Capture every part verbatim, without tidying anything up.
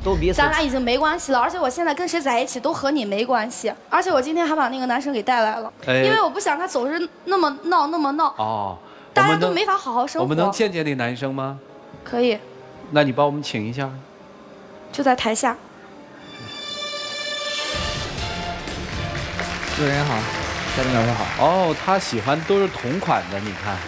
都彼此。 咱俩已经没关系了，而且我现在跟谁在一起都和你没关系。而且我今天还把那个男生给带来了， 哎、 因为我不想他总是那么闹那么闹。 哦， 大家都没法好好生活。 我们能见见那男生吗？ 可以。 那你帮我们请一下。 就在台下。 主持人好，嘉宾老师好。 哦，他喜欢都是同款的，你看。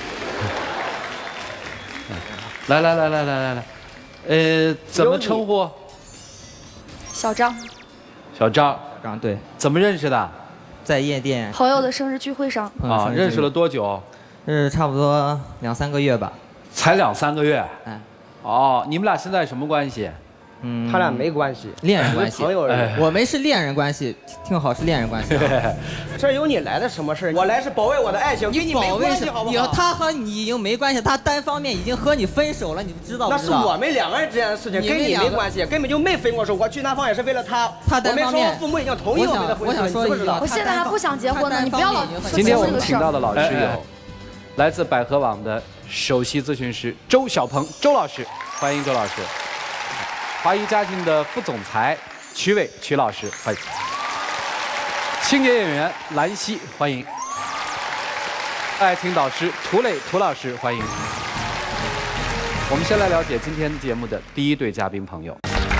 来来来来来来来，呃，怎么称呼？ 小张。 小张。 小张对。 怎么认识的？ 在夜店。 朋友的生日聚会上。 啊，认识了多久？ 是差不多两三个月吧。 才两三个月。 哎。 哦，你们俩现在什么关系？ 嗯，他俩没关系， 恋人关系。 朋友而已。 我们是恋人关系，听好是恋人关系。 这有你来的什么事？我来是保卫我的爱情，与你没关系，好不好？ 他和你已经没关系，他单方面已经和你分手了，你知道不知道？ 那是我们两个人之间的事情，跟你没关系，根本就没分过手。我去南方也是为了他， 他单方面。 我父母已经同意我们的婚事， 我想说一句， 我现在还不想结婚呢，你不要老。 今天我们请到的老师有来自百合网的首席咨询师周小鹏周老师，欢迎周老师。华谊家庭的副总裁曲伟曲老师，欢迎；青年演员兰溪，欢迎；爱情导师涂磊涂老师，欢迎。我们先来了解今天节目的第一对嘉宾朋友。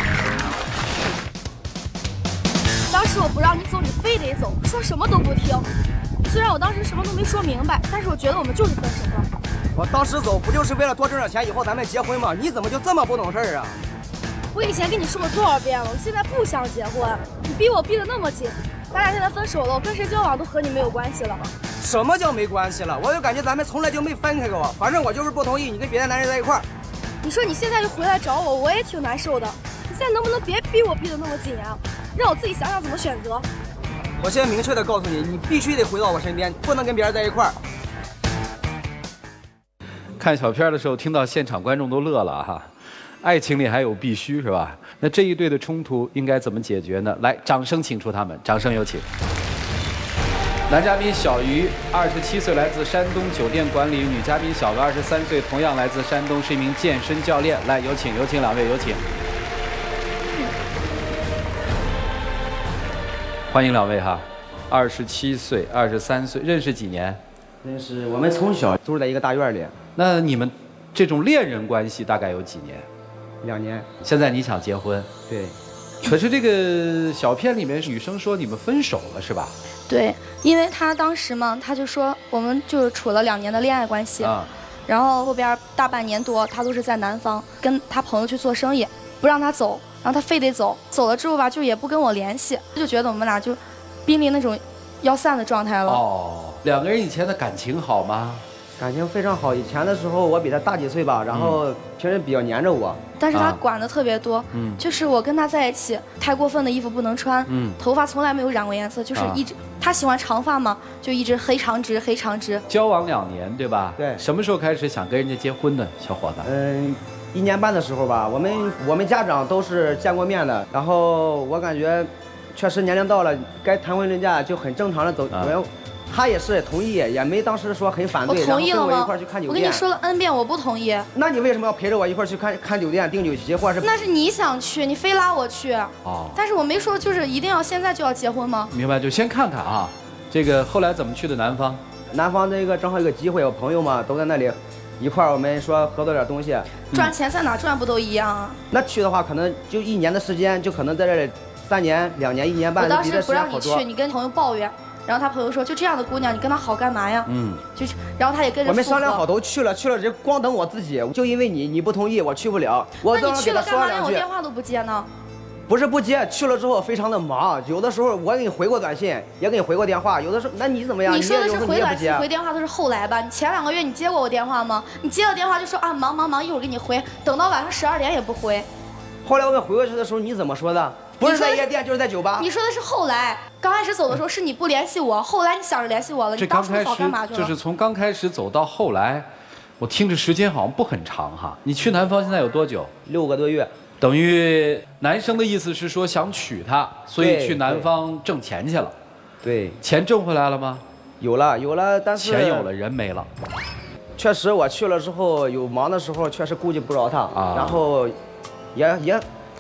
当时我不让你走，你非得走，说什么都不听。虽然我当时什么都没说明白，但是我觉得我们就是分手了。 我当时走不就是为了多挣点钱，以后咱们结婚吗？你怎么就这么不懂事儿啊？ 我以前跟你说过多少遍了，我现在不想结婚，你逼我逼得那么紧，咱俩现在分手了，我跟谁交往都和你没有关系了。 什么叫没关系了？我就感觉咱们从来就没分开过，反正我就是不同意你跟别的男人在一块儿。 你说你现在就回来找我，我也挺难受的。你现在能不能别逼我逼得那么紧啊？让我自己想想怎么选择。 我现在明确的告诉你，你必须得回到我身边，不能跟别人在一块儿。 看小片的时候，听到现场观众都乐了哈。爱情里还有必须是吧？那这一对的冲突应该怎么解决呢？来，掌声请出他们，掌声有请。男嘉宾小鱼，二十七岁，来自山东酒店管理；女嘉宾小鹅，二十三岁，同样来自山东，是一名健身教练。来，有请，有请两位，有请。欢迎两位哈，二十七岁，二十三岁，认识几年？ 认识，我们从小都是在一个大院里。 那你们这种恋人关系大概有几年？ 两年。 现在你想结婚？ 对。 可是这个小片里面女生说你们分手了是吧？ 对，因为他当时嘛，他就说我们就是处了两年的恋爱关系，啊、然后后边大半年多他都是在南方跟他朋友去做生意，不让他走，然后他非得走，走了之后吧就也不跟我联系，就觉得我们俩就濒临那种要散的状态了。 哦，两个人以前的感情好吗？ 感情非常好，以前的时候我比他大几岁吧，然后平时比较黏着我， 但是他管的特别多，嗯，就是我跟他在一起，太过分的衣服不能穿，嗯，头发从来没有染过颜色，就是一直、啊、他喜欢长发嘛，就一直黑长直黑长直。 交往两年对吧？ 对。 什么时候开始想跟人家结婚的，小伙子？ 嗯，一年半的时候吧，我们我们家长都是见过面的，然后我感觉确实年龄到了，该谈婚论嫁就很正常的走。啊他也是同意，也没当时说很反对， 我同意了吗？ 然后跟我一块去看酒店。 我跟你说了 N 遍，我不同意。 那你为什么要陪着我一块去看看酒店、订酒席，或者是？ 那是你想去，你非拉我去。哦。但是我没说就是一定要现在就要结婚吗？ 明白，就先看看啊。这个后来怎么去的南方？ 南方那个正好有个机会，我朋友嘛都在那里，一块儿我们说合作点东西。 赚钱在哪赚不都一样啊？ 那去的话，可能就一年的时间，就可能在这里三年、两年、一年半。 我当时不让你去，你跟朋友抱怨。然后他朋友说：“就这样的姑娘，你跟她好干嘛呀？”嗯，就是，然后他也跟着。 我们商量好都去了，去了，这光等我自己，就因为你你不同意，我去不了。我那你去了干嘛连我电话都不接呢？ 不是不接，去了之后非常的忙，有的时候我给你回过短信，也给你回过电话，有的时候那你怎么样？ 你说的是回短信、回电话都是后来吧？你前两个月你接过我电话吗？你接了电话就说啊忙忙忙，一会儿给你回，等到晚上十二点也不回。 后来我给回过去的时候，你怎么说的？不是在夜店就是在酒吧。 你说的是后来，刚开始走的时候是你不联系我，后来你想着联系我了，你当初早干嘛去了？ 就是从刚开始走到后来，我听着时间好像不很长哈。你去南方现在有多久？ 六个多月。 等于男生的意思是说想娶她，所以去南方挣钱去了。 对。 钱挣回来了吗？ 有了，有了，但是钱有了，人没了。 确实，我去了之后有忙的时候，确实顾及不着她啊。然后，也也。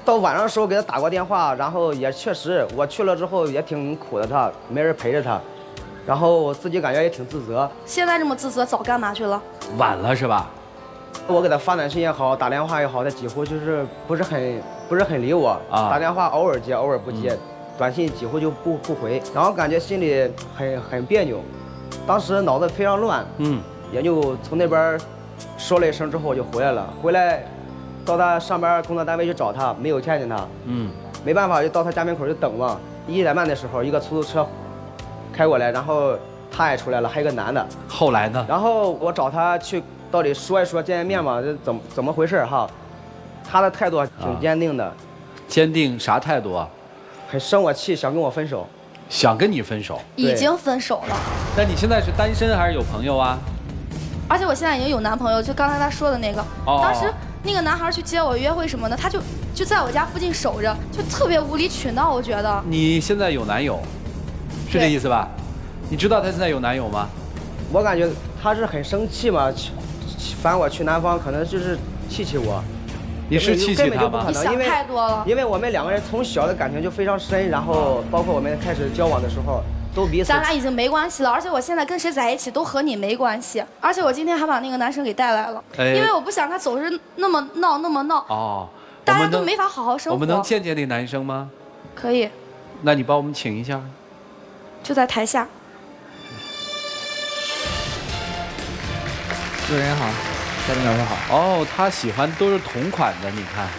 到晚上的时候给他打过电话，然后也确实我去了之后也挺苦的他，没人陪着他，然后我自己感觉也挺自责。 现在这么自责，早干嘛去了？ 晚了是吧？ 我给他发短信也好，打电话也好，他几乎就是不是很不是很理我啊。打电话偶尔接，偶尔不接，嗯、短信几乎就不不回，然后感觉心里很很别扭，当时脑子非常乱，嗯，也就从那边说了一声之后我就回来了，回来到他上班工作单位去找他，没有见见他，嗯，没办法就到他家门口就等嘛。一点半的时候，一个出租车开过来，然后他也出来了，还有个男的。 后来呢？ 然后我找他去。到底说一说见见面嘛？这怎么怎么回事哈？他的态度挺坚定的。啊、 坚定啥态度啊？ 很生我气，想跟我分手。 想跟你分手？ 已经分手了。 那你现在是单身还是有朋友啊？ 而且我现在已经有男朋友，就刚才他说的那个。哦。当时那个男孩去接我约会什么的，他就就在我家附近守着，就特别无理取闹，我觉得。 你现在有男友，是这意思吧？你知道他现在有男友吗？ 我感觉他是很生气嘛。烦我去南方，可能就是气气我。 你是气气他吗？ 你想太多了。 因为我们两个人从小的感情就非常深，然后包括我们开始交往的时候，都彼此。 咱俩已经没关系了，而且我现在跟谁在一起都和你没关系。而且我今天还把那个男生给带来了，哎、因为我不想他总是那么闹那么闹。哦。大家都没法好好生活。 我们能见见那男生吗？ 可以。 那你帮我们请一下。 就在台下。 主持人好，嘉宾老师好。 哦，他喜欢都是同款的，你看。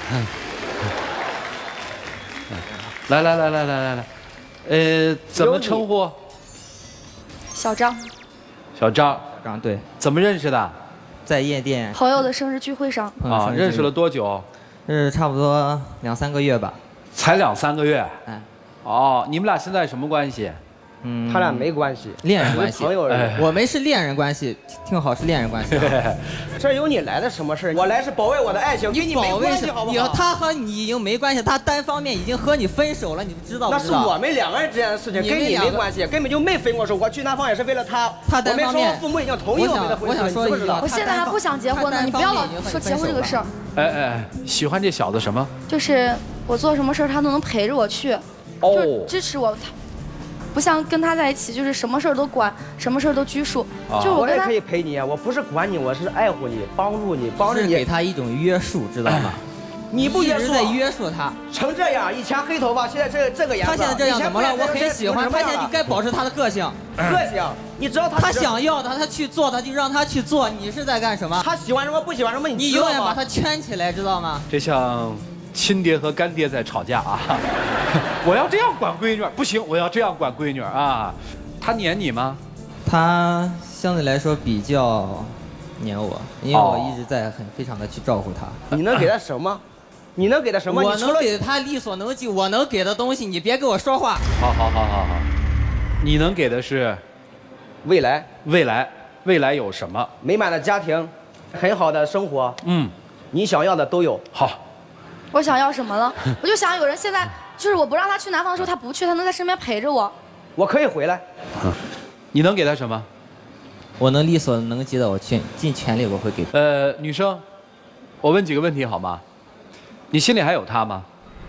来来来来来来来，呃，怎么称呼？ 小张。 小张， 小张对。 怎么认识的？ 在夜店。 朋友的生日聚会上。 啊，认识了多久？ 认识差不多两三个月吧。 才两三个月？哎。哦，你们俩现在什么关系？ 嗯，他俩没关系， 恋人关系， 朋友而已。 我们是恋人关系，听好是恋人关系。 这有你来的什么事？我来是保卫我的爱情，与你没关系，好不好？ 他和你已经没关系，他单方面已经和你分手了，你知道不知道？ 那是我们两个人之间的事情，跟你没关系，根本就没分过手。我去南方也是为了他， 他单方面， 我父母已经同意我们的婚事，你知不知道？ 我现在还不想结婚呢，你不要老说结婚这个事儿。 哎哎，喜欢这小子什么？ 就是我做什么事儿他都能陪着我去，就支持我。不像跟他在一起，就是什么事儿都管，什么事儿都拘束。 啊、就 我, 我也可以陪你，我不是管你，我是爱护你，帮助你，帮着你， 给他一种约束，知道吗？ 你不约束， 在约束他。 成这样，以前黑头发，现在这这个颜色。 他现在这样怎么了？我很喜欢，他现在就该保持他的个性。 个性，你知道他他想要的，他去做，他就让他去做。你是在干什么？ 他喜欢什么，不喜欢什么，你你永远把他圈起来，知道吗？ 这像亲爹和干爹在吵架啊！我要这样管闺女，不行，我要这样管闺女啊！他黏你吗？ 他相对来说比较黏我，因为我一直在很非常的去照顾他。 你能给他什么？你能给他什么？ 我能给他力所能及，我能给的东西，你别跟我说话。 好好好好好，你能给的是未来， 未来，未来有什么？ 美满的家庭，很好的生活。嗯，你想要的都有。 好。 我想要什么了？我就想有人现在就是我不让他去南方的时候，他不去，他能在身边陪着我。 我可以回来。 你能给他什么？ 我能力所能及的，我尽尽全力我会给他。 呃，女生，我问几个问题好吗？你心里还有他吗？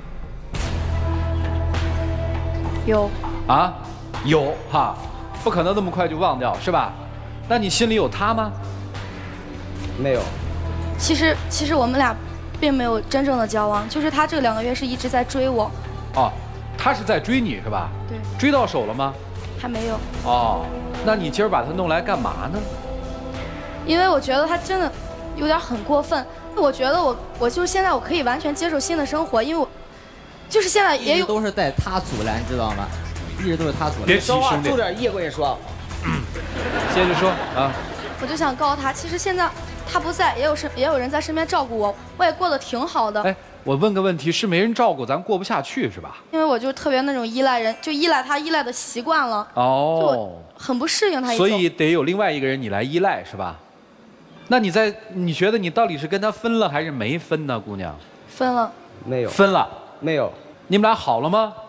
有。 啊，有哈，不可能那么快就忘掉是吧？那你心里有他吗？ 没有。 其实，其实我们俩并没有真正的交往，就是他这两个月是一直在追我。 哦，他是在追你是吧？ 对。 追到手了吗？ 还没有。 哦，那你今儿把他弄来干嘛呢？ 因为我觉得他真的有点很过分。我觉得我我就是现在我可以完全接受新的生活，因为我就是现在也有都是在他阻拦，知道吗？一直都是他阻拦。 别说话，注点意，我跟你说。 接着说啊。 我就想告诉他，其实现在他不在，也有身也有人在身边照顾我，我也过得挺好的。 哎，我问个问题，是没人照顾咱过不下去是吧？ 因为我就特别那种依赖人，就依赖他依赖的习惯了。 哦。 就很不适应他一。 所以得有另外一个人你来依赖是吧？那你在你觉得你到底是跟他分了还是没分呢，姑娘？ 分了。 没有。 分了。 没有。 你们俩好了吗？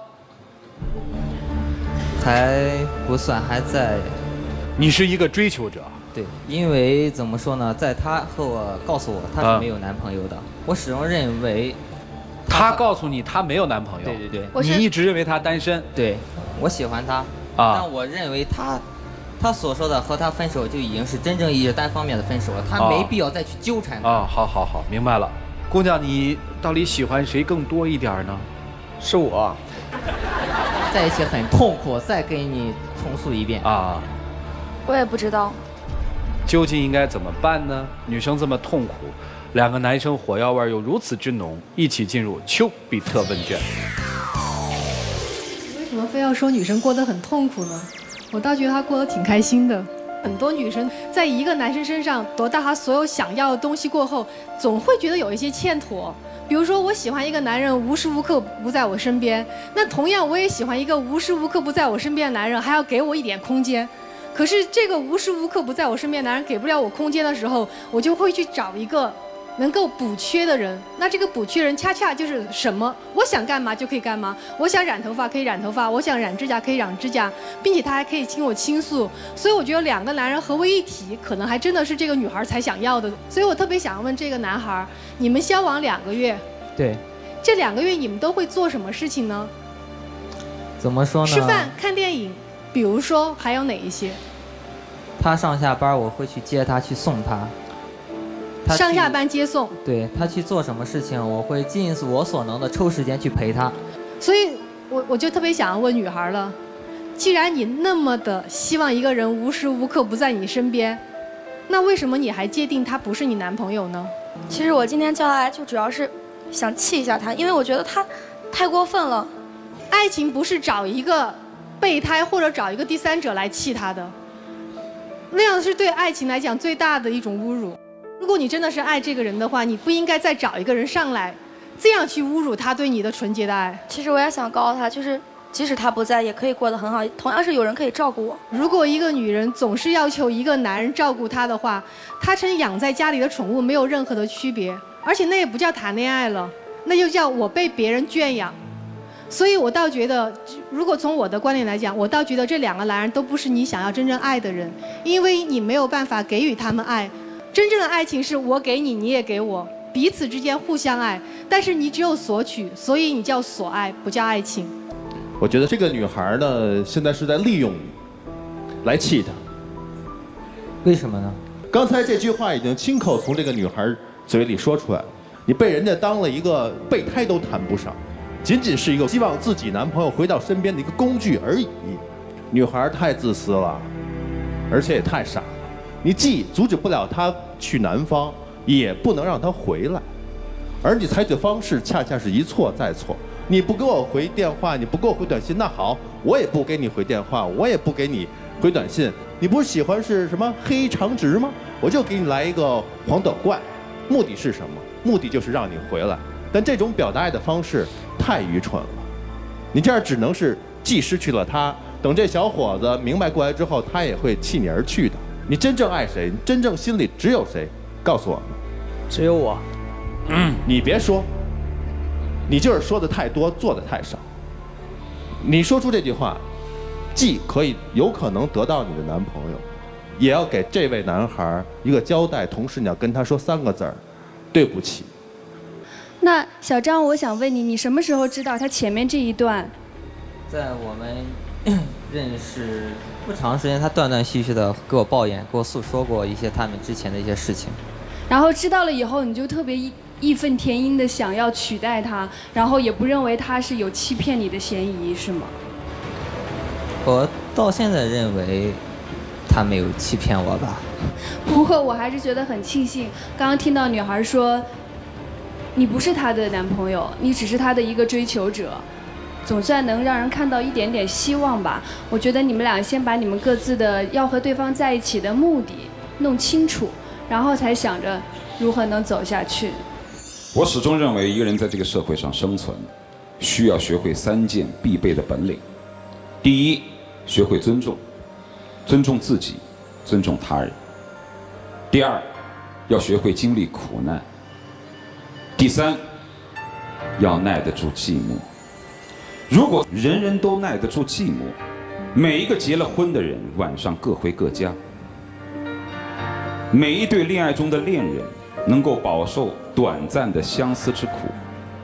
还不算，还在。 你是一个追求者。 对，因为怎么说呢，在他和我告诉我他是没有男朋友的，啊、我始终认为他告诉你他没有男朋友。 对对对。 你一直认为他单身。 对，我喜欢他。啊。但我认为他，他所说的和他分手就已经是真正意义单方面的分手了，他没必要再去纠缠他。 啊，好好好，明白了。姑娘，你到底喜欢谁更多一点呢？ 是我。 在一起很痛苦，再给你重述一遍啊。 我也不知道。 究竟应该怎么办呢？女生这么痛苦，两个男生火药味又如此之浓，一起进入丘比特问卷。 为什么非要说女生过得很痛苦呢？我倒觉得她过得挺开心的。很多女生在一个男生身上得到她所有想要的东西过后，总会觉得有一些欠妥。比如说，我喜欢一个男人无时无刻不在我身边，那同样我也喜欢一个无时无刻不在我身边的男人，还要给我一点空间。可是这个无时无刻不在我身边的男人给不了我空间的时候，我就会去找一个能够补缺的人。那这个补缺人恰恰就是什么？我想干嘛就可以干嘛，我想染头发可以染头发，我想染指甲可以染指甲，并且他还可以听我倾诉。所以我觉得两个男人合为一体，可能还真的是这个女孩才想要的。所以我特别想问这个男孩，你们交往两个月， 对， 这两个月你们都会做什么事情呢？ 怎么说呢？ 吃饭、看电影，比如说还有哪一些？ 他上下班我会去接他，去送他。他上下班接送。 对，他去做什么事情，我会尽我所能的抽时间去陪他。 所以我我就特别想要问女孩了，既然你那么的希望一个人无时无刻不在你身边，那为什么你还界定他不是你男朋友呢？ 其实我今天叫他来就主要是想气一下他，因为我觉得他太过分了。 爱情不是找一个备胎或者找一个第三者来气他的，那样是对爱情来讲最大的一种侮辱。如果你真的是爱这个人的话，你不应该再找一个人上来，这样去侮辱他对你的纯洁的爱。 其实我也想告诉他，就是即使他不在，也可以过得很好，同样是有人可以照顾我。 如果一个女人总是要求一个男人照顾她的话，她跟养在家里的宠物没有任何的区别，而且那也不叫谈恋爱了，那就叫我被别人圈养。所以我倒觉得，如果从我的观点来讲，我倒觉得这两个男人都不是你想要真正爱的人，因为你没有办法给予他们爱。真正的爱情是我给你，你也给我，彼此之间互相爱。但是你只有索取，所以你叫索爱，不叫爱情。 我觉得这个女孩呢，现在是在利用你，来气她。 为什么呢？ 刚才这句话已经亲口从这个女孩嘴里说出来了，你被人家当了一个备胎都谈不上。仅仅是一个希望自己男朋友回到身边的一个工具而已。女孩太自私了，而且也太傻了。你既阻止不了她去南方，也不能让她回来，而你采取的方式恰恰是一错再错。你不给我回电话，你不给我回短信，那好，我也不给你回电话，我也不给你回短信。你不是喜欢是什么黑长直吗？我就给你来一个黄短怪，目的是什么？目的就是让你回来。但这种表达爱的方式太愚蠢了，你这样只能是既失去了他，等这小伙子明白过来之后，他也会弃你而去的。你真正爱谁？真正心里只有谁？告诉我们。 只有我。 嗯，你别说，你就是说的太多，做的太少。你说出这句话，既可以有可能得到你的男朋友，也要给这位男孩一个交代，同时你要跟他说三个字儿：对不起。 那小张，我想问你，你什么时候知道他前面这一段？ 在我们认识不长时间，他断断续续的给我抱怨，给我诉说过一些他们之前的一些事情。 然后知道了以后，你就特别义义愤填膺的想要取代他，然后也不认为他是有欺骗你的嫌疑，是吗？ 我到现在认为他没有欺骗我吧。 不过我还是觉得很庆幸，刚刚听到女孩说，你不是他的男朋友，你只是他的一个追求者，总算能让人看到一点点希望吧。我觉得你们俩先把你们各自的要和对方在一起的目的弄清楚，然后才想着如何能走下去。 我始终认为，一个人在这个社会上生存，需要学会三件必备的本领。第一，学会尊重，尊重自己，尊重他人。第二，要学会经历苦难。第三，要耐得住寂寞。如果人人都耐得住寂寞，每一个结了婚的人晚上各回各家，每一对恋爱中的恋人能够饱受短暂的相思之苦，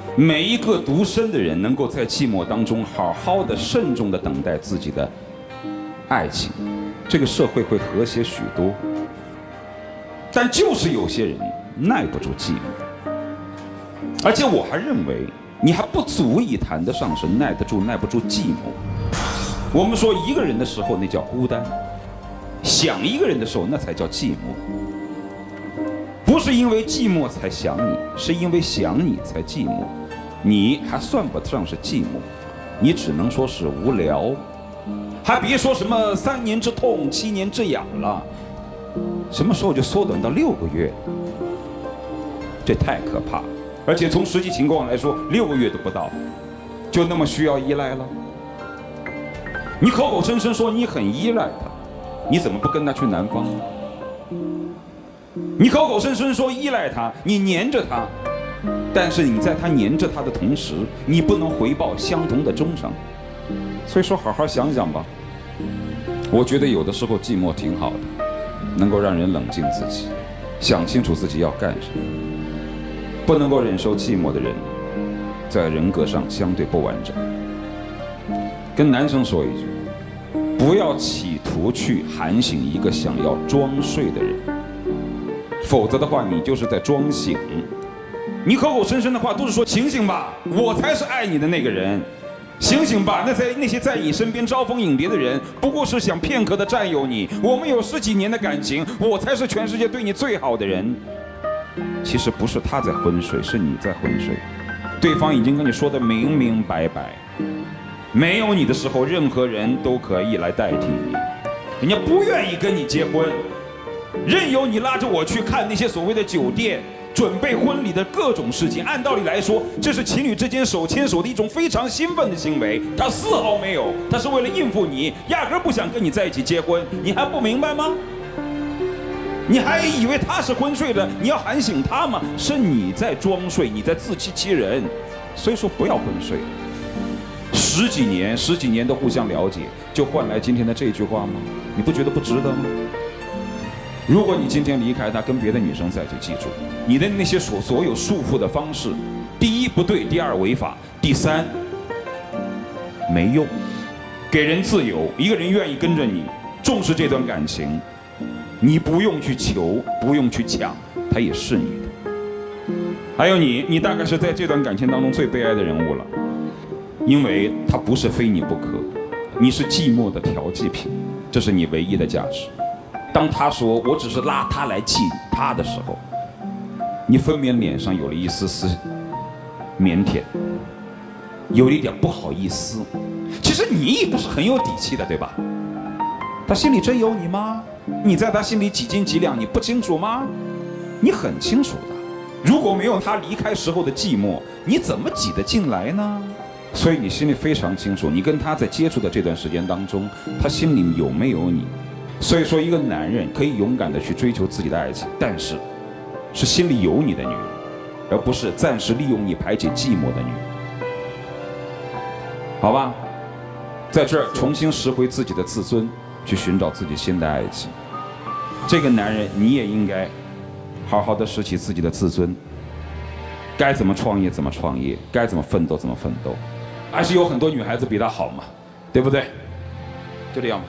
每一个独身的人能够在寂寞当中好好的、慎重的等待自己的爱情，这个社会会和谐许多。但就是有些人耐不住寂寞，而且我还认为你还不足以谈得上是耐得住、耐不住寂寞。我们说一个人的时候那叫孤单，想一个人的时候那才叫寂寞。不是因为寂寞才想你，是因为想你才寂寞。你还算不上是寂寞，你只能说是无聊。还别说什么三年之痛，七年之痒了，什么时候就缩短到六个月？这太可怕。而且从实际情况来说，六个月都不到，就那么需要依赖了？你口口声声说你很依赖他，你怎么不跟他去南方呢？你口口声声说依赖他，你黏着他，但是你在他黏着他的同时，你不能回报相同的忠诚。所以说，好好想想吧。我觉得有的时候寂寞挺好的，能够让人冷静自己，想清楚自己要干什么。不能够忍受寂寞的人，在人格上相对不完整。跟男生说一句，不要企图去喊醒一个想要装睡的人，否则的话，你就是在装醒。你口口声声的话都是说醒醒吧，我才是爱你的那个人。醒醒吧，那在那些在你身边招蜂引蝶的人，不过是想片刻的占有你。我们有十几年的感情，我才是全世界对你最好的人。其实不是他在昏睡，是你在昏睡。对方已经跟你说的明明白白，没有你的时候，任何人都可以来代替你。人家不愿意跟你结婚，任由你拉着我去看那些所谓的酒店。准备婚礼的各种事情，按道理来说，这是情侣之间手牵手的一种非常兴奋的行为。他丝毫没有，他是为了应付你，压根不想跟你在一起结婚。你还不明白吗？你还以为他是昏睡的，你要喊醒他吗？是你在装睡，你在自欺欺人。所以说不要昏睡。十几年、十几年的互相了解，就换来今天的这句话吗？你不觉得不值得吗？如果你今天离开他，跟别的女生在一起，记住，你的那些所所有束缚的方式，第一不对，第二违法，第三没用。给人自由，一个人愿意跟着你，重视这段感情，你不用去求，不用去抢，他也是你的。还有你，你大概是在这段感情当中最悲哀的人物了，因为他不是非你不可，你是寂寞的调剂品，这是你唯一的价值。当他说我只是拉他来气他的时候，你分娩脸上有了一丝丝腼腆，有了一点不好意思。其实你也不是很有底气的，对吧？他心里真有你吗？你在他心里几斤几两，你不清楚吗？你很清楚的。如果没有他离开时候的寂寞，你怎么挤得进来呢？所以你心里非常清楚，你跟他在接触的这段时间当中，他心里有没有你？所以说，一个男人可以勇敢地去追求自己的爱情，但是是心里有你的女人，而不是暂时利用你排解寂寞的女人。好吧，在这儿重新拾回自己的自尊，去寻找自己新的爱情。这个男人，你也应该好好的拾起自己的自尊，该怎么创业怎么创业，该怎么奋斗怎么奋斗。还是有很多女孩子比他好嘛，对不对？就这样吧。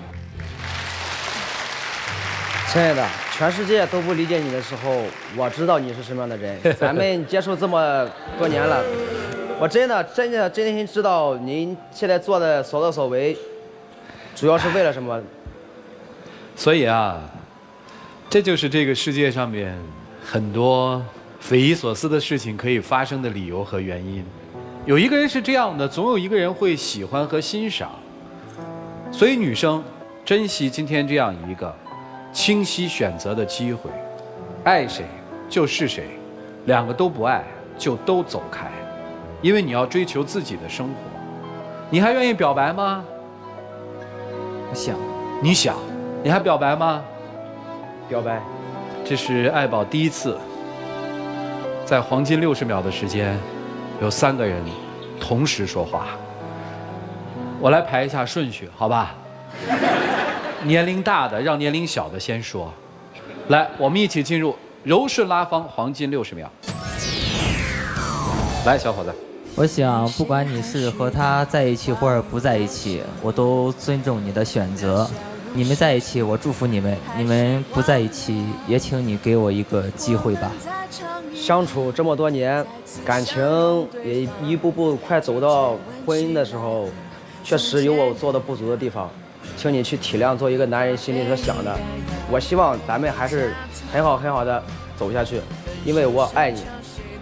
亲爱的，全世界都不理解你的时候，我知道你是什么样的人。咱们接触这么多年了，我真的真的真心知道您现在做的所作所为，主要是为了什么。 所以啊，这就是这个世界上面很多匪夷所思的事情可以发生的理由和原因。有一个人是这样的，总有一个人会喜欢和欣赏。所以女生珍惜今天这样一个清晰选择的机会，爱谁就是谁，两个都不爱就都走开，因为你要追求自己的生活。你还愿意表白吗？ 我想。 你想？你还表白吗？ 表白。 这是爱宝第一次在黄金六十秒的时间，有三个人同时说话。我来排一下顺序，好吧？年龄大的让年龄小的先说。来，我们一起进入柔顺拉芳黄金六十秒。来，小伙子。 我想，不管你是和他在一起或者不在一起，我都尊重你的选择。你们在一起，我祝福你们；你们不在一起，也请你给我一个机会吧。 相处这么多年，感情也一步步快走到婚姻的时候，确实有我做的不足的地方，请你去体谅，做一个男人心里所想的。我希望咱们还是很好很好的走下去，因为我爱你。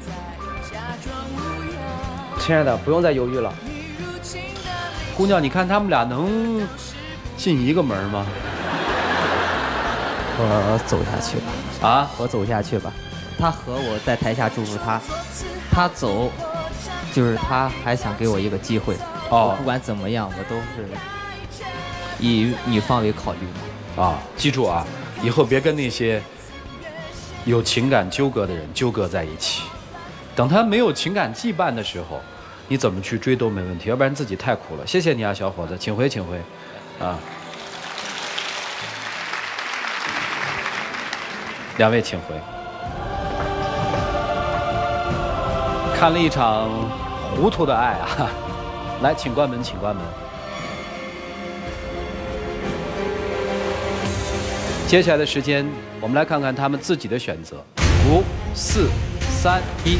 亲爱的，不用再犹豫了。 姑娘，你看他们俩能进一个门吗？ 我走下去吧。 啊， 我走下去吧。他和我在台下祝福他，他走，就是他还想给我一个机会。哦，不管怎么样，我都是以女方为考虑的。 啊，记住啊，以后别跟那些有情感纠葛的人纠葛在一起。等他没有情感羁绊的时候，你怎么去追都没问题，要不然自己太苦了。谢谢你啊，小伙子，请回，请回，啊，两位请回。看了一场糊涂的爱啊，来，请关门，请关门。接下来的时间，我们来看看他们自己的选择。五、四、三、一。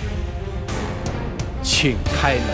请开门。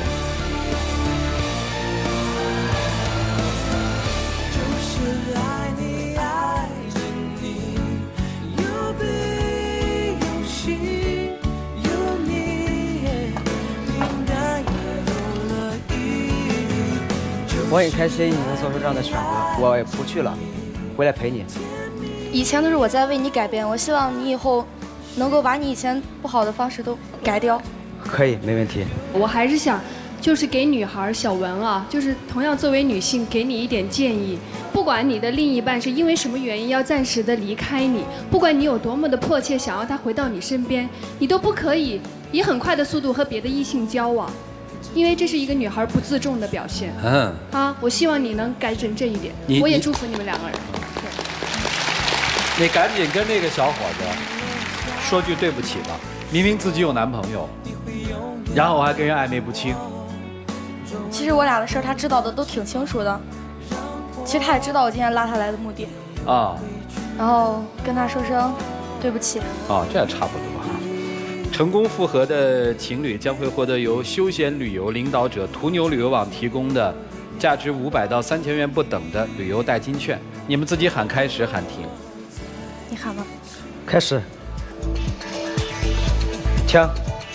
就是爱你，爱着你，有悲有喜，有你，平淡也有了意义。 我很开心你能做出这样的选择，我也不去了，回来陪你。 以前都是我在为你改变，我希望你以后能够把你以前不好的方式都改掉。 可以，没问题。 我还是想，就是给女孩小文啊，就是同样作为女性，给你一点建议。不管你的另一半是因为什么原因要暂时的离开你，不管你有多么的迫切想要他回到你身边，你都不可以以很快的速度和别的异性交往，因为这是一个女孩不自重的表现。嗯。啊，我希望你能改正这一点。我也祝福你们两个人。 你赶紧跟那个小伙子说句对不起吧，明明自己有男朋友。然后我还跟人暧昧不清。 其实我俩的事儿他知道的都挺清楚的，其实他也知道我今天拉他来的目的。啊。然后跟他说声对不起。 啊，这也差不多哈。成功复合的情侣将会获得由休闲旅游领导者途牛旅游网提供的价值五百到三千元不等的旅游代金券。你们自己喊开始，喊停。 你喊吧。 开始。停。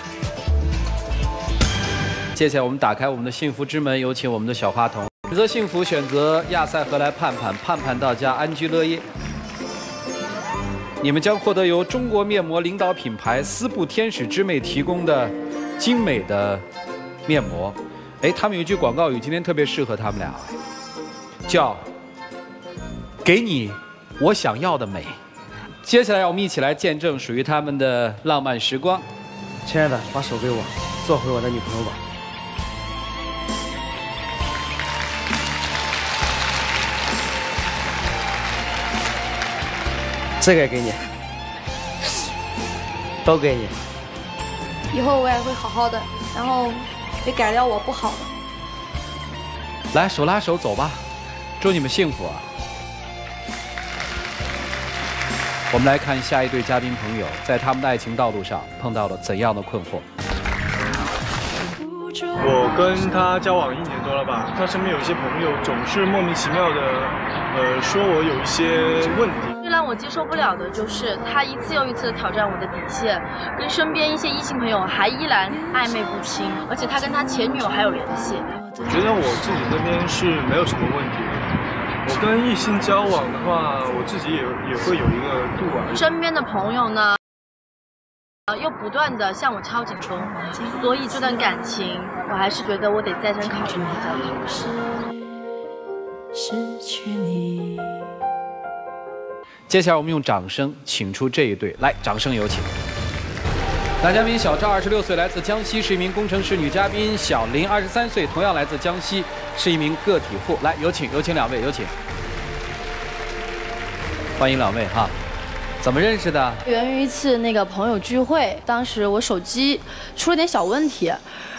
接下来我们打开我们的幸福之门，有请我们的小花童。选择幸福，选择亚赛和来盼盼，盼盼到家，安居乐业。你们将获得由中国面膜领导品牌丝布天使之魅提供的精美的面膜。哎，他们有一句广告语，今天特别适合他们俩，叫“给你我想要的美”。接下来让我们一起来见证属于他们的浪漫时光。 亲爱的，把手给我，做回我的女朋友吧。这个也给你，都给你。 以后我也会好好的，然后也改掉我不好的。 来，手拉手走吧，祝你们幸福啊！我们来看下一对嘉宾朋友，在他们的爱情道路上碰到了怎样的困惑？ 我跟他交往一年多了吧，他身边有一些朋友总是莫名其妙的，呃，说我有一些问题。 最让我接受不了的就是他一次又一次的挑战我的底线，跟身边一些异性朋友还依然暧昧不清，而且他跟他前女友还有联系。 我觉得我自己那边是没有什么问题的。我跟异性交往的话，我自己也也会有一个度啊。 身边的朋友呢？又不断的向我敲警钟，所以这段感情我还是觉得我得再三考虑比较好。失去你。 接下来我们用掌声请出这一对，来，掌声有请。男嘉宾小赵，二十六岁，来自江西，是一名工程师；女嘉宾小林，二十三岁，同样来自江西，是一名个体户。来，有请，有请两位，有请。欢迎两位哈。怎么认识的？ 源于一次那个朋友聚会，当时我手机出了点小问题，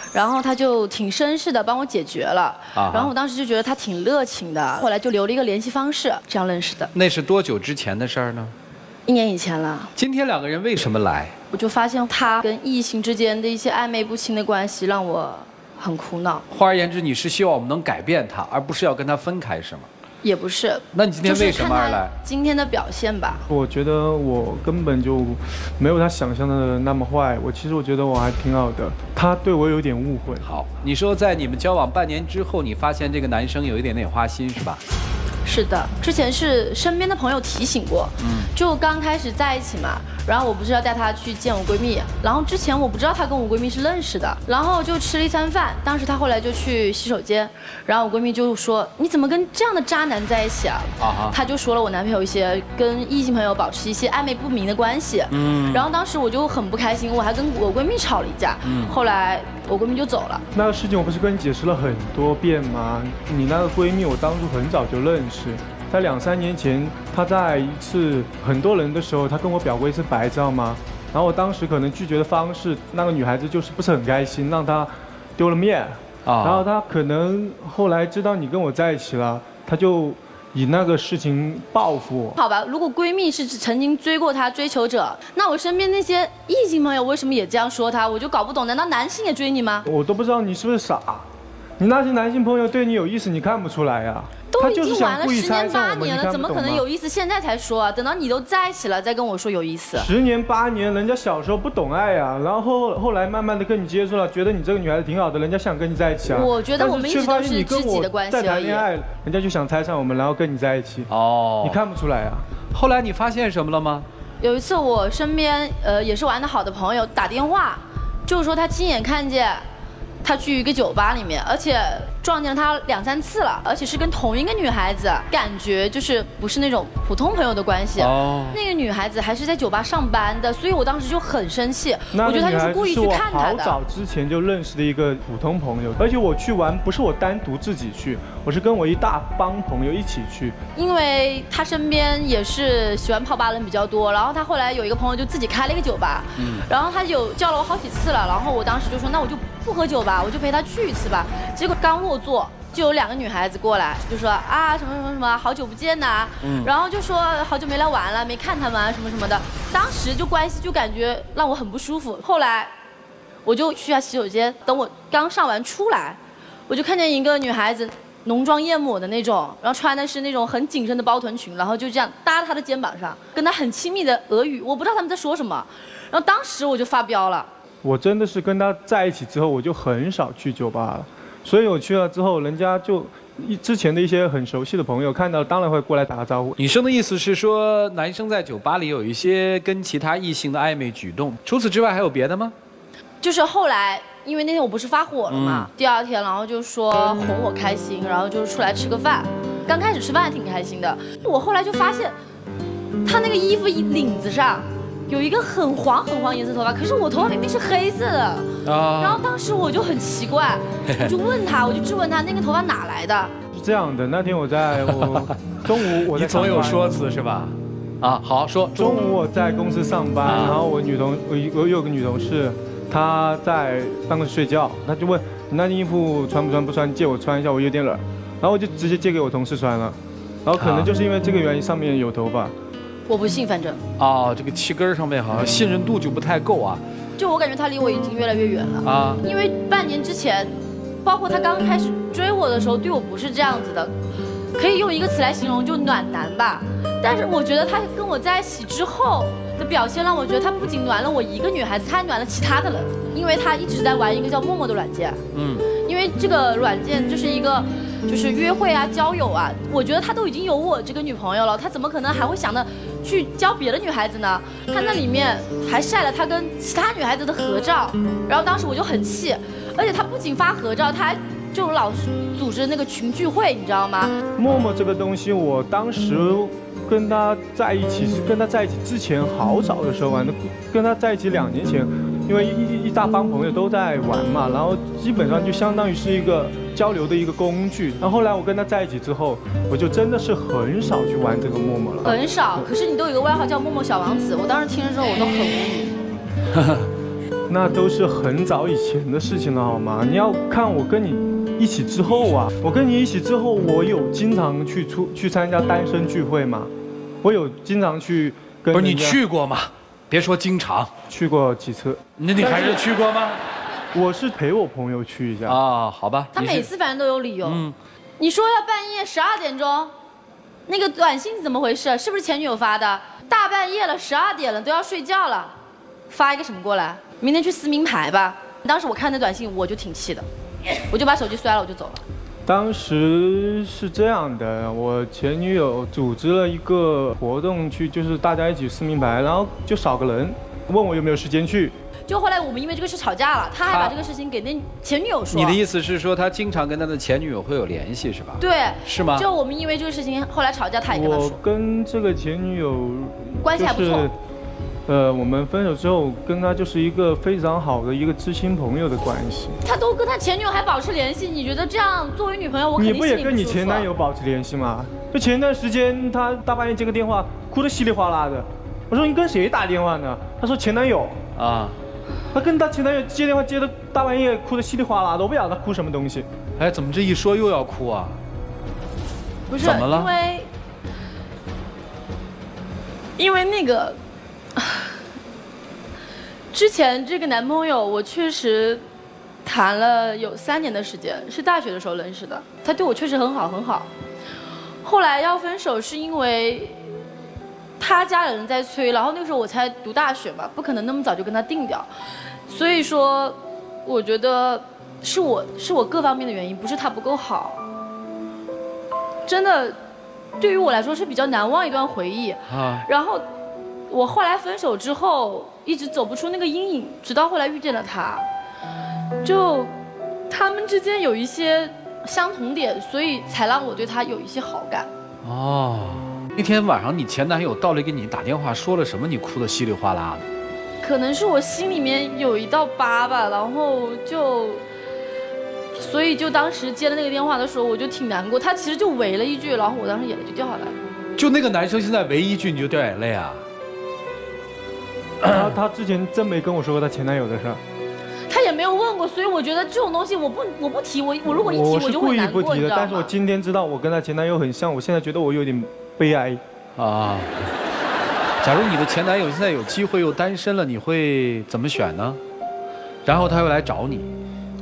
然后他就挺绅士的帮我解决了。啊、然后我当时就觉得他挺热情的，后来就留了一个联系方式，这样认识的。 那是多久之前的事儿呢？ 一年以前了。 今天两个人为什么来？ 我就发现他跟异性之间的一些暧昧不清的关系让我很苦恼。 换而言之，你是希望我们能改变他，而不是要跟他分开，是吗？ 也不是。 那你今天为什么而来？ 今天的表现吧。 我觉得我根本就没有他想象的那么坏。我其实我觉得我还挺好的，他对我有点误会。 好，你说在你们交往半年之后，你发现这个男生有一点点花心，是吧？ 是的，之前是身边的朋友提醒过，嗯，就刚开始在一起嘛，然后我不是要带她去见我闺蜜，然后之前我不知道她跟我闺蜜是认识的，然后就吃了一餐饭，当时她后来就去洗手间，然后我闺蜜就说你怎么跟这样的渣男在一起啊？啊，她就说了我男朋友一些跟异性朋友保持一些暧昧不明的关系，嗯，然后当时我就很不开心，我还跟我闺蜜吵了一架，嗯，后来我闺蜜就走了。 那个事情我不是跟你解释了很多遍吗？你那个闺蜜我当初很早就认识。在两三年前，她在一次很多人的时候，她跟我表过一次白，知道吗？然后我当时可能拒绝的方式，那个女孩子就是不是很开心，让她丢了面。啊。然后她可能后来知道你跟我在一起了，她就以那个事情报复我。 好吧，如果闺蜜是曾经追过她追求者，那我身边那些异性朋友为什么也这样说她？我就搞不懂，难道男性也追你吗？ 我都不知道你是不是傻，你那些男性朋友对你有意思，你看不出来呀、啊？ 都已经玩了十年八年了，怎么可能有意思？现在才说啊，等到你都在一起了再跟我说有意思。 十年八年，人家小时候不懂爱啊，然后后来慢慢的跟你接触了，觉得你这个女孩子挺好的，人家想跟你在一起啊。 我觉得我们一直都是知己的关系而已。 在谈恋爱，人家就想拆散我们，然后跟你在一起。哦，你看不出来啊？ 后来你发现什么了吗？ 有一次我身边呃也是玩得好的朋友打电话，就是说他亲眼看见。他去一个酒吧里面，而且撞见了他两三次了，而且是跟同一个女孩子，感觉就是不是那种普通朋友的关系。哦，那个女孩子还是在酒吧上班的，所以我当时就很生气。我觉得他就是故意去看她的。 好早之前就认识的一个普通朋友，而且我去玩不是我单独自己去，我是跟我一大帮朋友一起去。 因为他身边也是喜欢泡吧人比较多，然后他后来有一个朋友就自己开了一个酒吧，嗯，然后他有叫了我好几次了，然后我当时就说那我就不喝酒吧，我就陪他去一次吧。结果刚落座，就有两个女孩子过来，就说啊什么什么什么，好久不见呐，嗯，然后就说好久没来玩了，没看他们啊什么什么的。当时就关系就感觉让我很不舒服。后来我就去下洗手间，等我刚上完出来，我就看见一个女孩子浓妆艳抹的那种，然后穿的是那种很紧身的包臀裙，然后就这样搭她的肩膀上，跟她很亲密的俄语，我不知道他们在说什么。然后当时我就发飙了。 我真的是跟他在一起之后，我就很少去酒吧了，所以我去了之后，人家就之前的一些很熟悉的朋友看到，当然会过来打个招呼。 女生的意思是说，男生在酒吧里有一些跟其他异性的暧昧举动，除此之外还有别的吗？ 就是后来，因为那天我不是发火了嘛，嗯、第二天然后就说哄我开心，然后就是出来吃个饭。刚开始吃饭还挺开心的，我后来就发现，他那个衣服领子上。有一个很黄很黄颜色头发，可是我头发明明是黑色的，啊、然后当时我就很奇怪，我就问他，我就质问他那个头发哪来的？ 是这样的，那天我在我中午我在你总有说辞是吧？啊，好说。 中午我在公司上班，啊、然后我女同我我有个女同事，她在办公室睡觉，她就问你那件衣服穿不穿不穿，借我穿一下，我有点冷，然后我就直接借给我同事穿了，然后可能就是因为这个原因，上面有头发。 我不信，反正哦，这个气根上面好像信任度就不太够啊。 就我感觉他离我已经越来越远了啊。因为半年之前，包括他刚开始追我的时候，对我不是这样子的，可以用一个词来形容，就暖男吧。但是我觉得他跟我在一起之后的表现，让我觉得他不仅暖了我一个女孩子，他还暖了其他的人。因为他一直在玩一个叫陌陌的软件，嗯，因为这个软件就是一个。就是约会啊，交友啊，我觉得他都已经有我这个女朋友了，他怎么可能还会想着去交别的女孩子呢？他那里面还晒了他跟其他女孩子的合照，然后当时我就很气，而且他不仅发合照，他还就老是组织那个群聚会，你知道吗？ 陌陌这个东西，我当时跟他在一起是跟他在一起之前好早的时候玩的，跟他在一起两年前。因为一一大帮朋友都在玩嘛，然后基本上就相当于是一个交流的一个工具。然后后来我跟他在一起之后，我就真的是很少去玩这个陌陌了。 很少，可是你都有一个外号叫陌陌小王子，我当时听了之后我都很无语。 那都是很早以前的事情了，好吗？你要看我跟你一起之后啊，我跟你一起之后，我有经常去出去参加单身聚会吗？我有经常去跟。 不是你去过吗？别说经常， 去过几次。 那你还是去过吗？ 我是陪我朋友去一下。 啊，好吧。 他每次反正都有理由。嗯。你说要半夜十二点钟，那个短信是怎么回事？是不是前女友发的？大半夜了，十二点了，都要睡觉了，发一个什么过来？明天去撕名牌吧。当时我看那短信，我就挺气的，我就把手机摔了，我就走了。 当时是这样的，我前女友组织了一个活动去，就是大家一起撕名牌，然后就少个人，问我有没有时间去。 就后来我们因为这个事吵架了，他还把这个事情给那前女友说。 你的意思是说他经常跟他的前女友会有联系是吧？ 对， 是吗？ 就我们因为这个事情后来吵架，他也跟他说。 我跟这个前女友关系还不错。 呃，我们分手之后，跟他就是一个非常好的一个知心朋友的关系。 他都跟他前女友还保持联系，你觉得这样作为女朋友，我肯定心里不舒服。 你不也跟你前男友保持联系吗？就前段时间他大半夜接个电话，哭得稀里哗啦的。我说你跟谁打电话呢？他说前男友啊。他跟他前男友接电话接的大半夜，哭得稀里哗啦的，我不晓得他哭什么东西。 哎，怎么这一说又要哭啊？ 不是， 怎么了？ 因为因为那个。之前这个男朋友，我确实谈了有三年的时间，是大学的时候认识的。他对我确实很好，很好。后来要分手是因为他家里人在催，然后那个时候我才读大学嘛，不可能那么早就跟他定掉。所以说，我觉得是我是我各方面的原因，不是他不够好。真的，对于我来说是比较难忘一段回忆。啊。然后。我后来分手之后，一直走不出那个阴影，直到后来遇见了他，就他们之间有一些相同点，所以才让我对他有一些好感。 哦，那天晚上你前男友到了给你打电话，说了什么？你哭得稀里哗啦的。 可能是我心里面有一道疤吧，然后就，所以就当时接了那个电话的时候，我就挺难过。他其实就喂了一句，然后我当时眼泪就掉下来了。就那个男生现在喂一句你就掉眼泪啊？ 他他之前真没跟我说过他前男友的事儿， 他也没有问过，所以我觉得这种东西我不我不提，我我如果一提我就会难过， 我是故意不提的，但是我今天知道我跟他前男友很像，我现在觉得我有点悲哀啊。 假如你的前男友现在有机会又单身了，你会怎么选呢？然后他又来找你，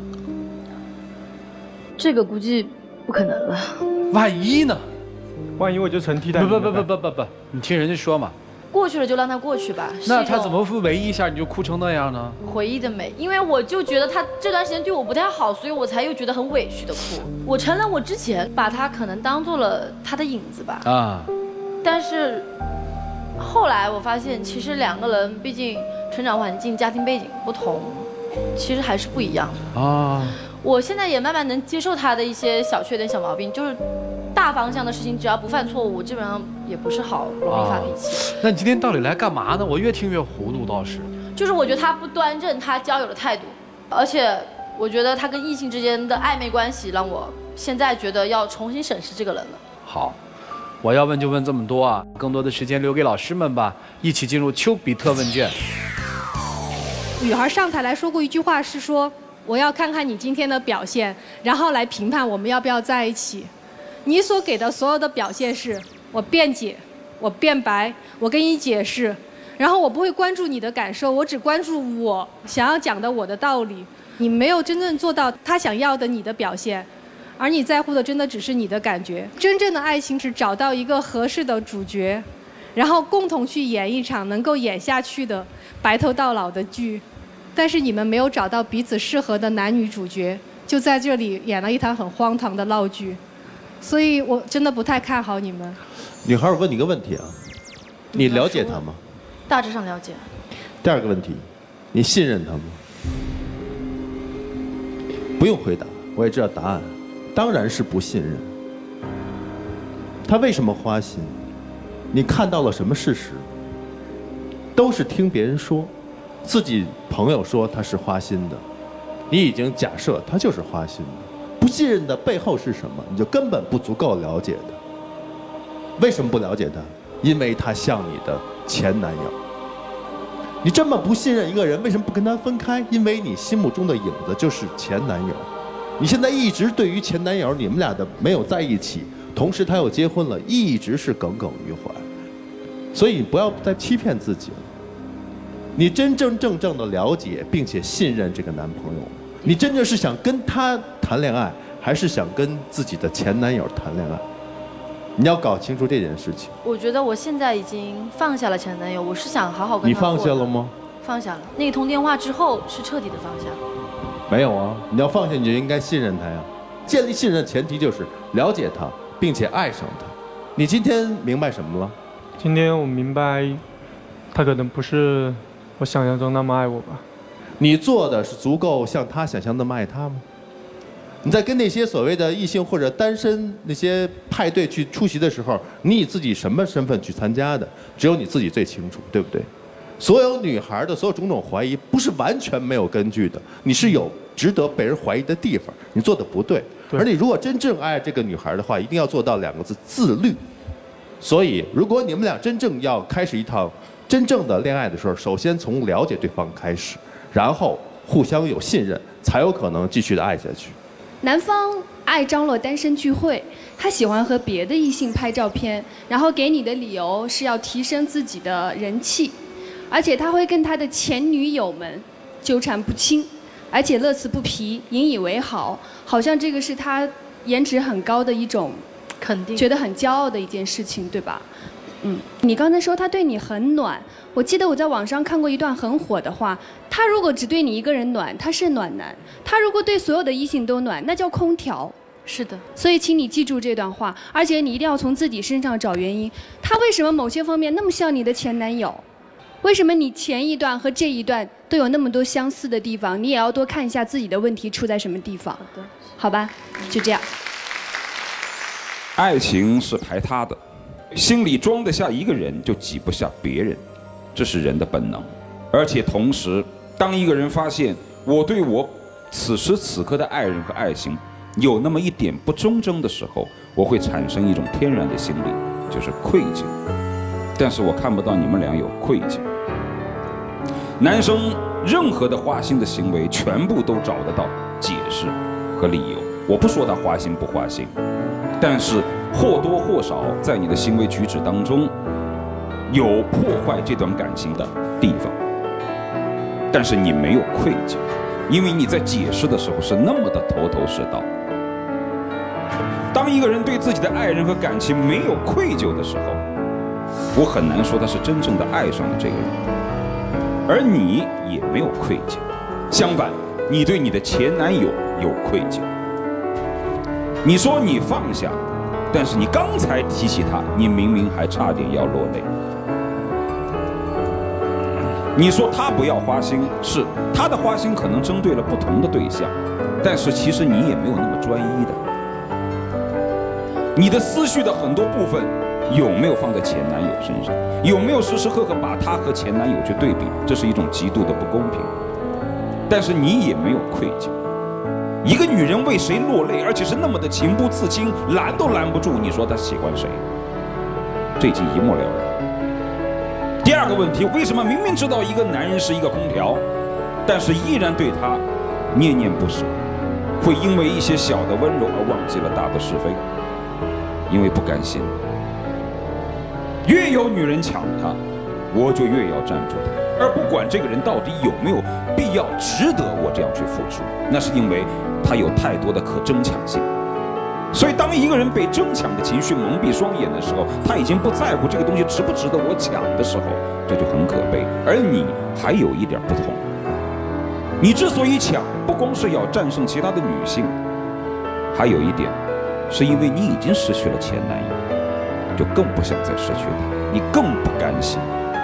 这个估计不可能了。 万一呢？ 万一我就成替代。 不不不不不不不，你听人家说嘛。 过去了就让他过去吧。 那他怎么会唯一一下你就哭成那样呢？ 回忆的美，因为我就觉得他这段时间对我不太好，所以我才又觉得很委屈的哭。我承认我之前把他可能当做了他的影子吧。啊。但是后来我发现，其实两个人毕竟成长环境、家庭背景不同，其实还是不一样的。啊。我现在也慢慢能接受他的一些小缺点、小毛病，就是。大方向的事情，只要不犯错误，我基本上也不是好容易发脾气。 那你今天到底来干嘛呢？我越听越糊涂，倒是。 就是我觉得他不端正，他交友的态度，而且我觉得他跟异性之间的暧昧关系，让我现在觉得要重新审视这个人了。 好，我要问就问这么多啊，更多的时间留给老师们吧，一起进入丘比特问卷。 女孩上台来说过一句话，是说我要看看你今天的表现，然后来评判我们要不要在一起。你所给的所有的表现是我辩解，我辩白，我跟你解释，然后我不会关注你的感受，我只关注我想要讲的我的道理。你没有真正做到他想要的你的表现，而你在乎的真的只是你的感觉。真正的爱情是找到一个合适的主角，然后共同去演一场能够演下去的白头到老的剧。但是你们没有找到彼此适合的男女主角，就在这里演了一场很荒唐的闹剧。所以我真的不太看好你们。 女孩，我问你个问题啊，你了解他吗？ 大致上了解。 第二个问题，你信任他吗？不用回答，我也知道答案，当然是不信任。他为什么花心？你看到了什么事实？都是听别人说，自己朋友说他是花心的，你已经假设他就是花心的。不信任的背后是什么？你就根本不足够了解他。为什么不了解他？因为他像你的前男友。 你这么不信任一个人，为什么不跟他分开？因为你心目中的影子就是前男友。你现在一直对于前男友，你们俩的没有在一起，同时他又结婚了，一直是耿耿于怀。所以不要再欺骗自己了。你真真正正的了解并且信任这个男朋友吗？你真正是想跟他谈恋爱，还是想跟自己的前男友谈恋爱？你要搞清楚这件事情。 我觉得我现在已经放下了前男友，我是想好好跟他过。 你放下了吗？ 放下了。那一通电话之后是彻底的放下。 没有啊，你要放下你就应该信任他呀。建立信任的前提就是了解他，并且爱上他。你今天明白什么了？ 今天我明白，他可能不是我想象中那么爱我吧。 你做的是足够像他想象那么爱他吗？你在跟那些所谓的异性或者单身那些派对去出席的时候，你以自己什么身份去参加的？只有你自己最清楚，对不对？所有女孩的所有种种怀疑，不是完全没有根据的，你是有值得被人怀疑的地方，你做的不对。而你如果真正爱这个女孩的话，一定要做到两个字：自律。所以，如果你们俩真正要开始一趟真正的恋爱的时候，首先从了解对方开始，然后互相有信任，才有可能继续的爱下去。 男方爱张罗单身聚会，他喜欢和别的异性拍照片，然后给你的理由是要提升自己的人气，而且他会跟他的前女友们纠缠不清，而且乐此不疲，引以为豪，好像这个是他颜值很高的一种肯定， 觉得很骄傲的一件事情，对吧？嗯，你刚才说他对你很暖，我记得我在网上看过一段很火的话，他如果只对你一个人暖，他是暖男；他如果对所有的异性都暖，那叫空调。 是的， 所以请你记住这段话，而且你一定要从自己身上找原因，他为什么某些方面那么像你的前男友？为什么你前一段和这一段都有那么多相似的地方？你也要多看一下自己的问题出在什么地方。好的， 好吧，就这样。 爱情是排他的，心里装得下一个人，就挤不下别人，这是人的本能。而且同时，当一个人发现我对我此时此刻的爱人和爱情有那么一点不忠贞的时候，我会产生一种天然的心理，就是愧疚。但是我看不到你们俩有愧疚。男生任何的花心的行为，全部都找得到解释和理由。我不说他花心不花心，但是或多或少在你的行为举止当中有破坏这段感情的地方，但是你没有愧疚，因为你在解释的时候是那么的头头是道。当一个人对自己的爱人和感情没有愧疚的时候，我很难说他是真正的爱上了这个人，而你也没有愧疚，相反，你对你的前男友有愧疚。你说你放下，但是你刚才提起他，你明明还差点要落泪。你说他不要花心，是他的花心可能针对了不同的对象，但是其实你也没有那么专一的。你的思绪的很多部分有没有放在前男友身上？有没有时时刻刻把他和前男友去对比？这是一种极度的不公平。但是你也没有愧疚。一个女人为谁落泪，而且是那么的情不自禁，拦都拦不住，你说她喜欢谁？这已经一目了然。第二个问题，为什么明明知道一个男人是一个空调，但是依然对他念念不舍，会因为一些小的温柔而忘记了大的是非？因为不甘心。越有女人抢他，我就越要站住他，而不管这个人到底有没有必要值得我这样去付出，那是因为他有太多的可争抢性。所以当一个人被争抢的情绪蒙蔽双眼的时候，他已经不在乎这个东西值不值得我抢的时候，这就很可悲。而你还有一点不同，你之所以抢，不光是要战胜其他的女性，还有一点是因为你已经失去了前男友，就更不想再失去他，你更不甘心。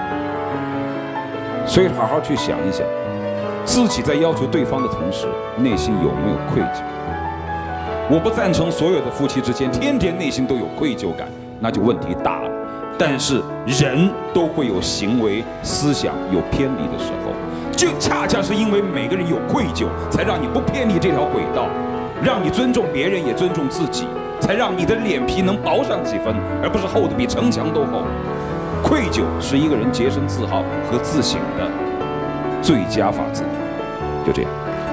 所以好好去想一想，自己在要求对方的同时，内心有没有愧疚？我不赞成所有的夫妻之间天天内心都有愧疚感，那就问题大了。但是人都会有行为思想有偏离的时候，就恰恰是因为每个人有愧疚，才让你不偏离这条轨道，让你尊重别人也尊重自己，才让你的脸皮能薄上几分，而不是厚的比城墙都厚。愧疚是一个人洁身自好和自省的最佳法则。就这样。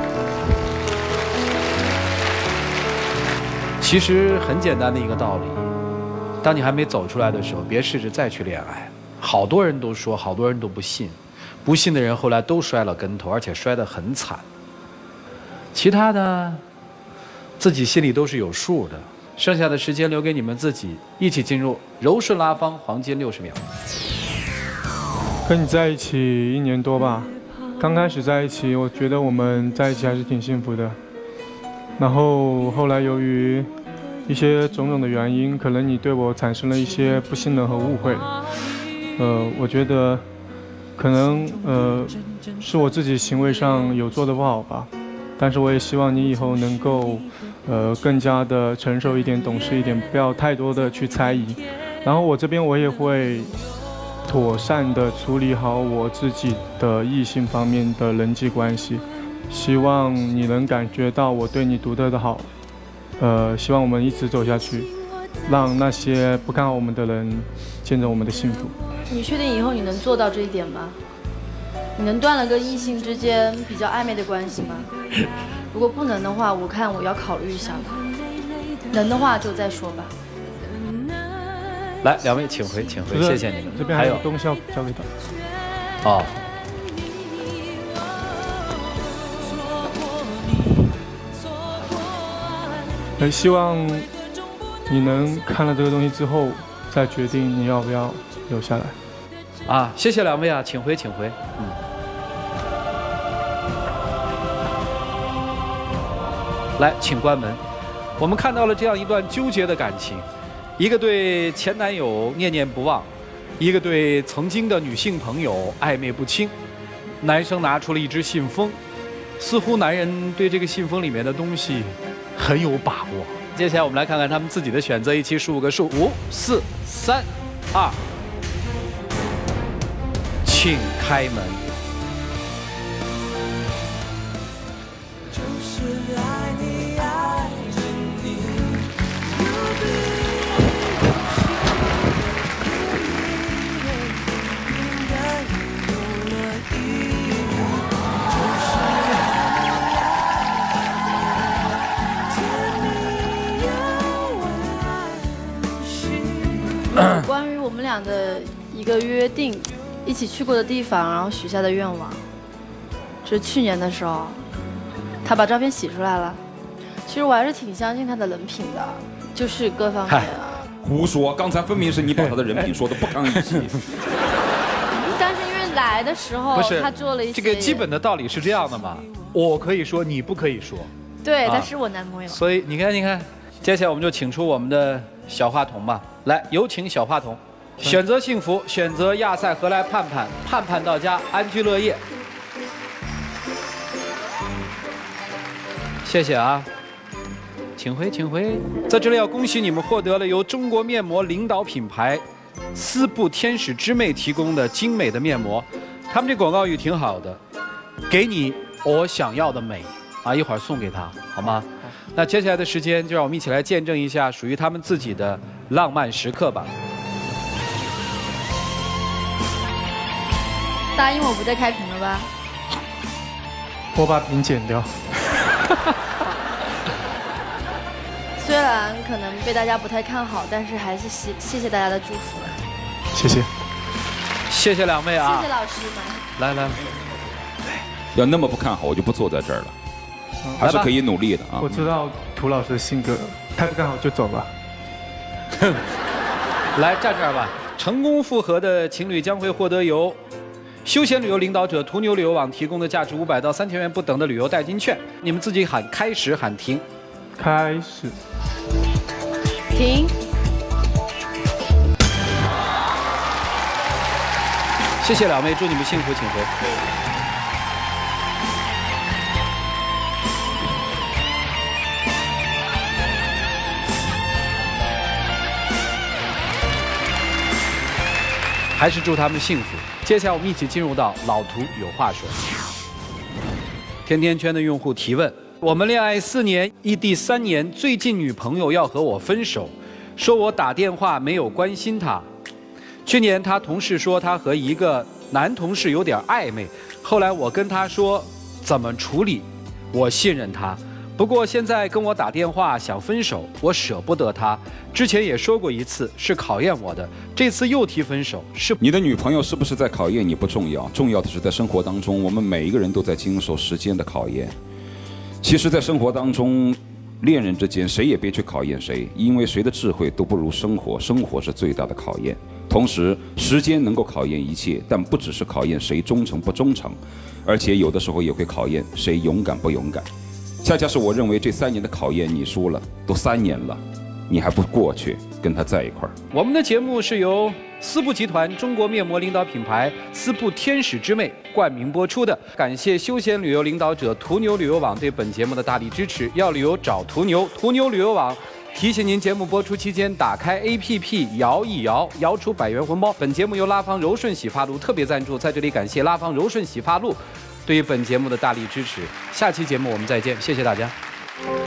其实很简单的一个道理，当你还没走出来的时候，别试着再去恋爱。好多人都说，好多人都不信，不信的人后来都摔了跟头，而且摔得很惨。其他的，自己心里都是有数的。剩下的时间留给你们自己，一起进入柔顺拉芳黄金六十秒。 跟你在一起一年多吧，刚开始在一起，我觉得我们在一起还是挺幸福的。然后后来由于一些种种的原因，可能你对我产生了一些不信任和误会。呃，我觉得可能呃是我自己行为上有做的不好吧，但是我也希望你以后能够呃更加的成熟一点、懂事一点，不要太多的去猜疑。然后我这边我也会妥善的处理好我自己的异性方面的人际关系，希望你能感觉到我对你独特的好。呃，希望我们一直走下去，让那些不看好我们的人见证我们的幸福。 你确定以后你能做到这一点吗？你能断了跟异性之间比较暧昧的关系吗？如果不能的话，我看我要考虑一下吧。能的话就再说吧。 来，两位请回，请回，谢谢你们。 这边还有东西要交给他。 哦。 很希望你能看了这个东西之后，再决定你要不要留下来。 啊，谢谢两位啊，请回，请回。嗯。来，请关门。我们看到了这样一段纠结的感情，一个对前男友念念不忘，一个对曾经的女性朋友暧昧不清。男生拿出了一只信封，似乎男人对这个信封里面的东西很有把握。接下来我们来看看他们自己的选择，一起数个数：五、四、三、二，请开门。 关于我们俩的一个约定，一起去过的地方，然后许下的愿望，这是去年的时候，他把照片洗出来了。其实我还是挺相信他的人品的，就是各方面啊。 胡说！刚才分明是你把他的人品说的不堪一击。 但是因为来的时候， 不是他做了一些这个基本的道理是这样的嘛，我可以说，你不可以说。 对， 啊、 他是我男朋友。 所以你看，你看，接下来我们就请出我们的小话筒吧。来，有请小话筒。选择幸福，选择亚塞何来盼盼，盼盼到家，安居乐业。谢谢啊，请回，请回。在这里要恭喜你们获得了由中国面膜领导品牌丝布天使之魅提供的精美的面膜。他们这广告语挺好的，给你我想要的美啊，一会儿送给他，好吗？那接下来的时间，就让我们一起来见证一下属于他们自己的浪漫时刻吧。 答应我不再开屏了吧？ 我把屏剪掉。 虽然可能被大家不太看好，但是还是谢谢谢大家的祝福。 谢谢， 谢谢两位啊！ 谢谢老师们。 来来， 要那么不看好，我就不坐在这儿了， 嗯、 还是可以努力的啊！ 我知道涂老师的性格，太不看好就走吧。 来站这儿吧。成功复合的情侣将会获得由休闲旅游领导者途牛旅游网提供的价值五百到三千元不等的旅游代金券。你们自己喊开始，喊停。 开始。 停。 谢谢两位，祝你们幸福，请回。还是祝他们幸福。接下来我们一起进入到老涂有话说。甜甜圈的用户提问：我们恋爱四年，异地三年，最近女朋友要和我分手，说我打电话没有关心她。去年她同事说她和一个男同事有点暧昧， 后来我跟他说怎么处理，我信任他。不过现在跟我打电话想分手，我舍不得他。之前也说过一次是考验我的，这次又提分手，是你的女朋友是不是在考验你不重要，重要的是在生活当中，我们每一个人都在经受时间的考验。其实，在生活当中，恋人之间谁也别去考验谁，因为谁的智慧都不如生活，生活是最大的考验。同时，时间能够考验一切，但不只是考验谁忠诚不忠诚，而且有的时候也会考验谁勇敢不勇敢。恰恰是我认为这三年的考验你输了，都三年了，你还不过去跟他在一块儿。 我们的节目是由丝布集团中国面膜领导品牌丝布天使之魅冠名播出的。感谢休闲旅游领导者途牛旅游网对本节目的大力支持。要旅游找途牛，途牛旅游网提醒您，节目播出期间打开 A P P 摇一摇，摇出百元红包。本节目由拉芳柔顺洗发露特别赞助，在这里感谢拉芳柔顺洗发露对于本节目的大力支持。下期节目我们再见，谢谢大家。